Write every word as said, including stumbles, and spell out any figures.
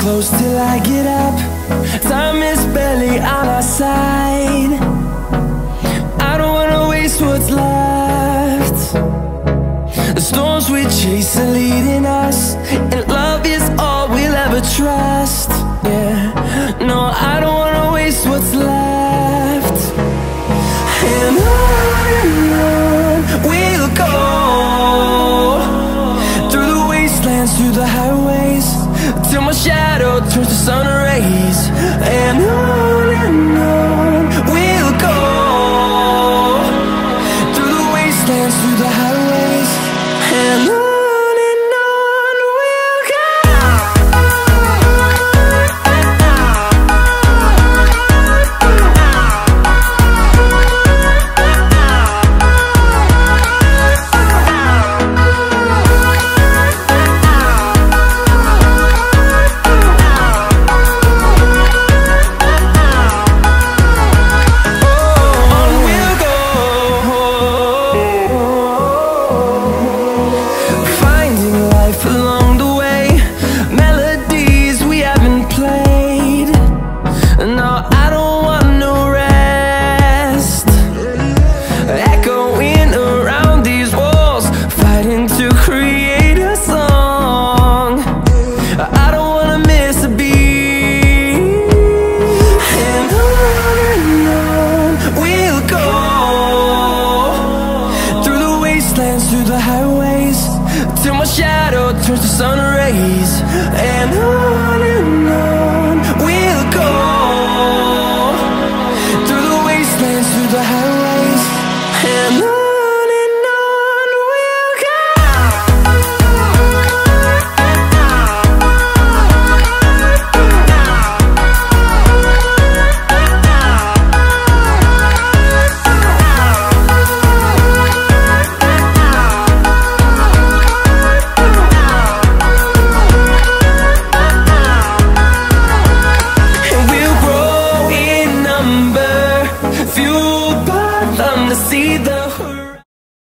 close till I get up. Time is barely on our side. I don't wanna waste what's left. The storms we chase are leading us, and love is all we'll ever trust. Yeah, no, I don't wanna waste what's left. And on and on we'll go, through the wastelands, through the highways, till my shadow turns to sun rays. And on and on we'll go, through the wastelands, through the highways, and on. Through the highways, till my shadow turns to sun rays. And on